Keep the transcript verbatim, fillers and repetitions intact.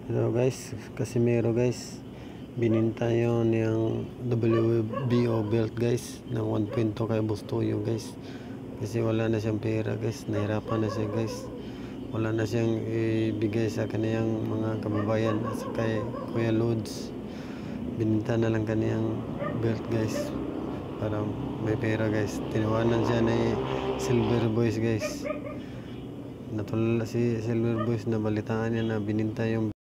Hello guys, Casimiro guys, bininta yun yung W B O belt guys ng one point two kay Bustoyo guys, kasi wala na siyang pera guys, nahirapan na siya guys, wala na siyang ibigay sa kaniyang mga kababayan at kay Kuya Lods. Bininta na lang kaniyang belt guys para may pera guys. Tinawanan siya ni Silver Boys guys, natulala si Silver Boys na balitaan niya na bininta yung